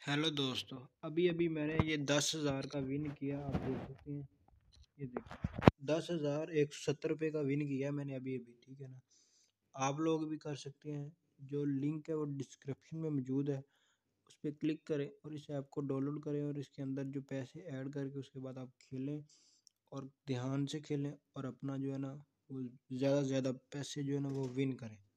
Hello दोस्तों, अभी अभी मैंने ये 10,000 का विन किया। आप देख सकते हैं, ये देखिए 10,170 रुपये का विन किया मैंने अभी अभी। ठीक है ना, आप लोग भी कर सकते हैं। जो लिंक है वो डिस्क्रिप्शन में मौजूद है, उस पर क्लिक करें और इस ऐप को डाउनलोड करें और इसके अंदर जो पैसे ऐड करके उसके बाद आप खेलें और ध्यान से खेलें और अपना जो है ना वो ज़्यादा से ज़्यादा पैसे जो है ना वो विन करें।